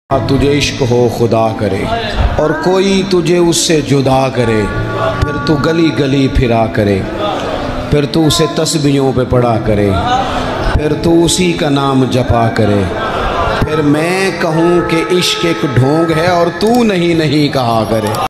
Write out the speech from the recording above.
तुझे इश्क हो खुदा करे और कोई तुझे उससे जुदा करे, फिर तू गली गली फिरा करे, फिर तू उसे तस्बीहों पे पढ़ा करे, फिर तू उसी का नाम जपा करे, फिर मैं कहूँ कि इश्क एक ढोंग है और तू नहीं नहीं कहा करे।